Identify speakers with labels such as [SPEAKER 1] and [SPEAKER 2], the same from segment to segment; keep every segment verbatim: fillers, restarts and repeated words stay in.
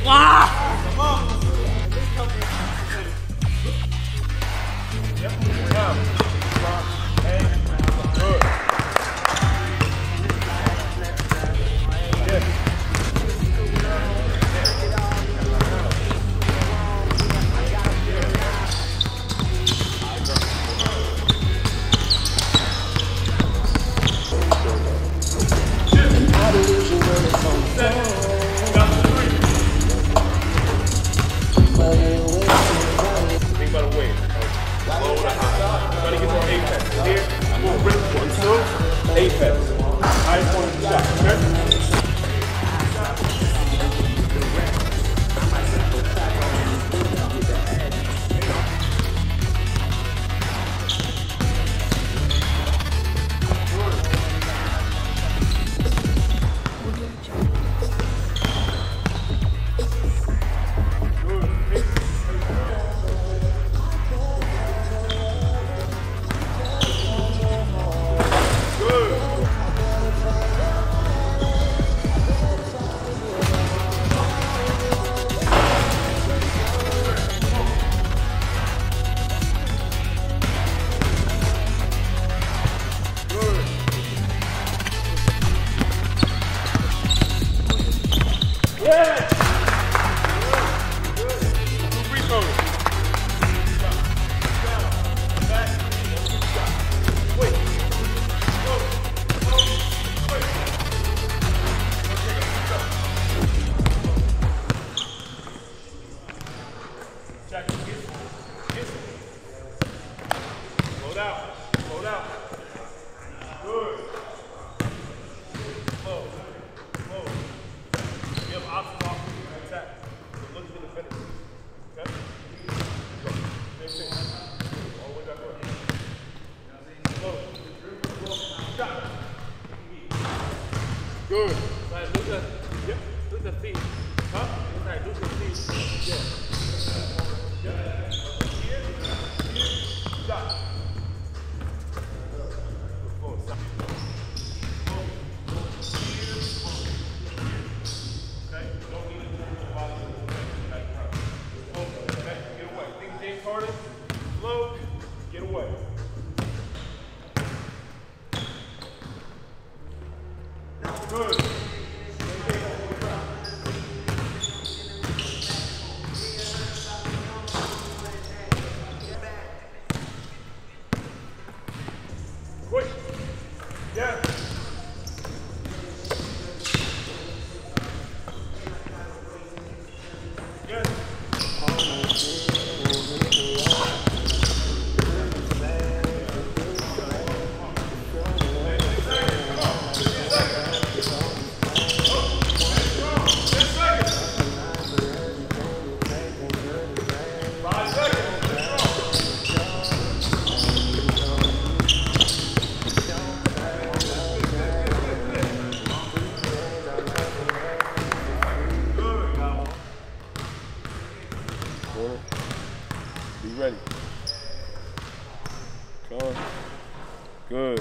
[SPEAKER 1] Good.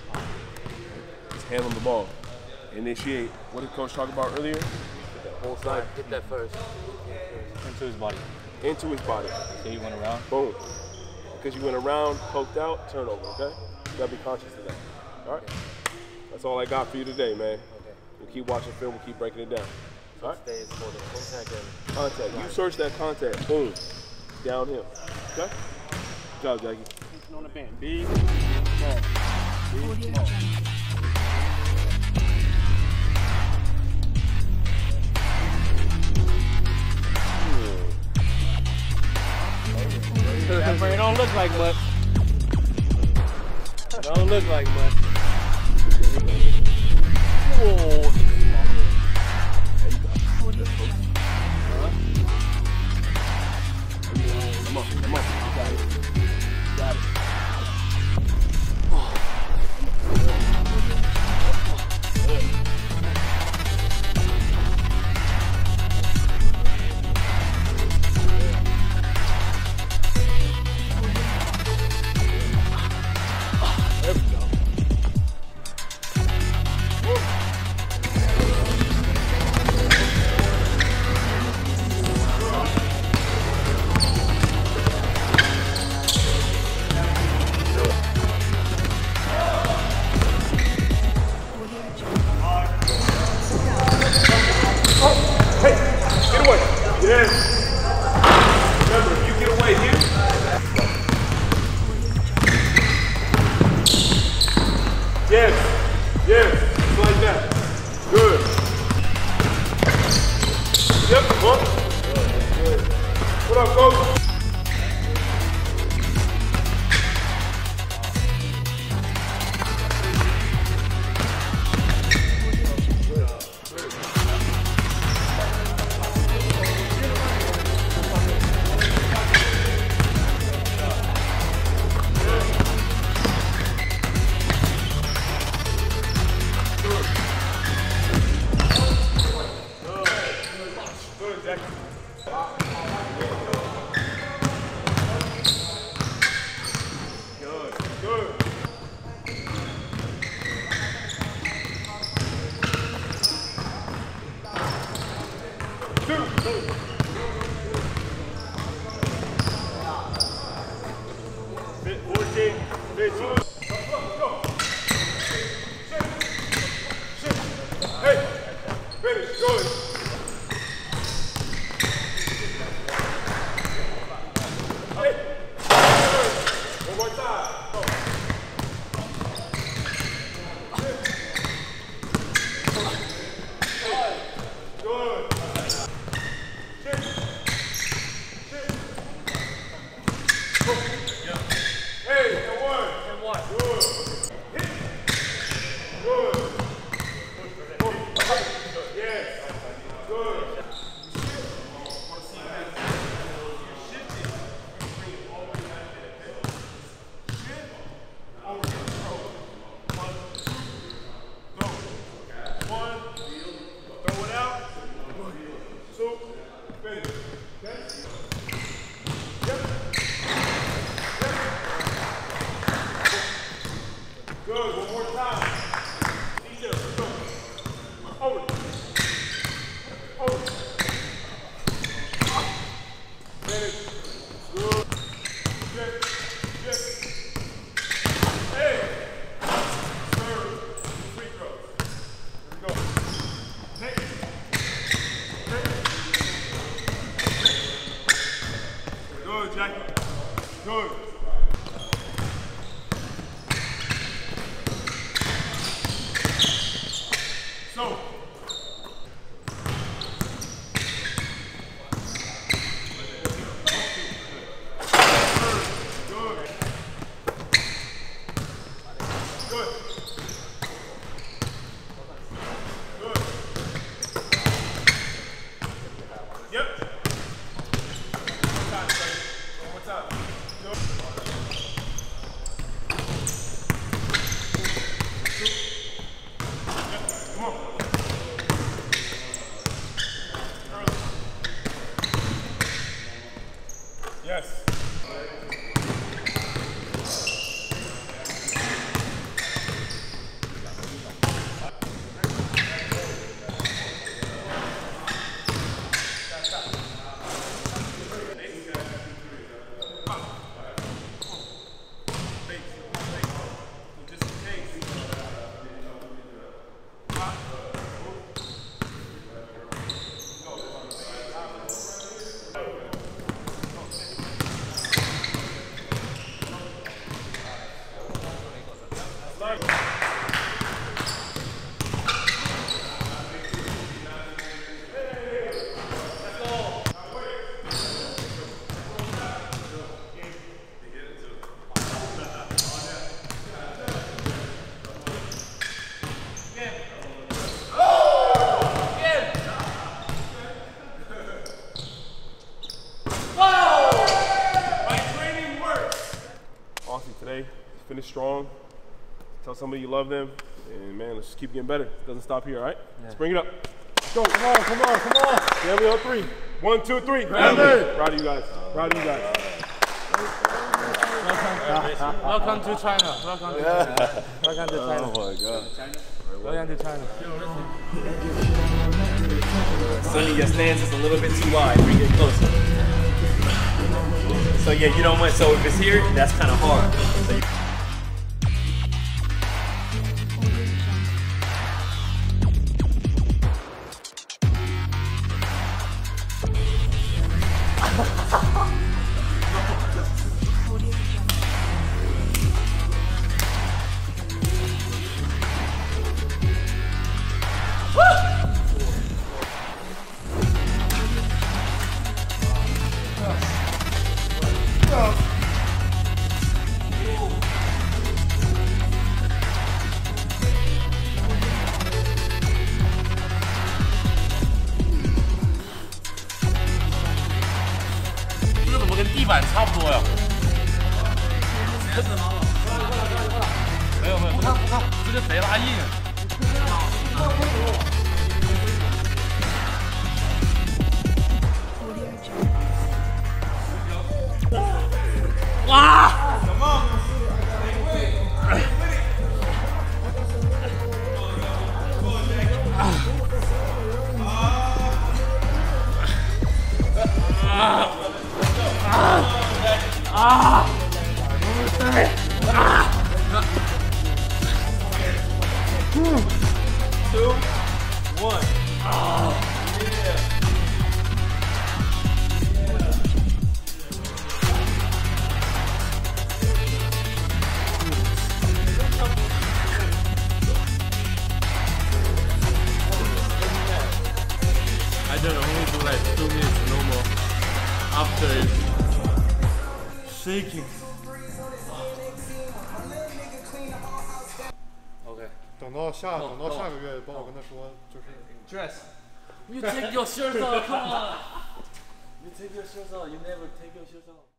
[SPEAKER 1] Just handle the ball. Initiate. What did Coach talk about earlier?
[SPEAKER 2] Hit that whole side. Hit that first.
[SPEAKER 3] Into his body.
[SPEAKER 1] Into his body.
[SPEAKER 3] So you went around?
[SPEAKER 1] Boom. Because you went around, poked out, turnover, okay? You gotta be conscious of that. All right? That's all I got for you today, man.
[SPEAKER 2] Okay.
[SPEAKER 1] We'll keep watching film, we'll keep breaking it down. All right?
[SPEAKER 2] Stays for the contact and
[SPEAKER 1] contact. You search that contact. Boom. Downhill. Okay? Good job, Jackie.
[SPEAKER 3] On the bend. Big, small. Big, small. It don't look like much. It don't look like much. Whoa.
[SPEAKER 1] Come on, come on. You got it. You got it. There we go. Yes. Yes. Just like that. Good. Yep. Come on. Good. What up, coach? fourteen, fifteen. Hey, finish, good. Hey, one more time. Good. Hey, and one. And one. Good. Hit. Good. Yes. Good. One. Throw it out. Two. Finish. Okay? Yep. Good, one more time. Detail, go. Over. Over. Finish. Good. Good. Good. Hey. Serve. Free throws. Here we go. Next. Next. Good, Jackie. Good. So, good. Good. Good. Yep. One more time, buddy. One more time. Good. Come on. Yes. Today, finish strong. Tell somebody you love them, and man, let's just keep getting better. It doesn't stop here, all right? Yeah. Let's bring it up. Let's go. Come on, come on, come on. Family on three. One, two, three. Family. Proud of you guys. Proud of you guys.
[SPEAKER 2] Welcome, welcome to China. Welcome to China. Welcome to China.
[SPEAKER 4] Oh my God.
[SPEAKER 2] Welcome to China.
[SPEAKER 4] Sonny, your stance is a little bit too wide. Bring it closer. So yeah, you know what? So if it's here, that's kind of hard. So you
[SPEAKER 2] 是贼拉硬。哇！啊！对啊！
[SPEAKER 4] Two, one. Oh, yeah.
[SPEAKER 2] I can only do like two minutes normal after shaking. Okay.
[SPEAKER 5] 等到下等到下个月，帮我跟他说，就是
[SPEAKER 4] Dress.
[SPEAKER 2] You take your shirt off, come on.
[SPEAKER 4] You take your shoes off. You never take your shoes off.